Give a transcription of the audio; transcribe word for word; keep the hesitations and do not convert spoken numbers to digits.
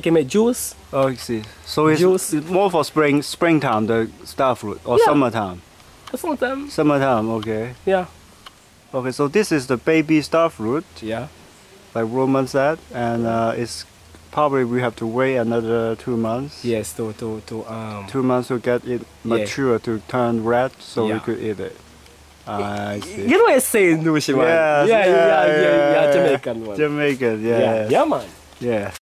can make juice. Oh, I see. So it's, Juice. it's more for spring, springtime, the star fruit, or Yeah. summertime. Sometimes. Summertime, okay. Yeah. Okay, so this is the baby star fruit, Yeah. like Roman said, and uh, it's probably we have to wait another two months. Yes. To to to um. Two months to get it mature to turn red, so Yeah. we could eat it. I see. You know what I'm saying, Nushi man? Yes, yeah, yeah, yeah, yeah, yeah, yeah. Jamaican one. Jamaican, yeah. yeah, yeah, man. Yeah.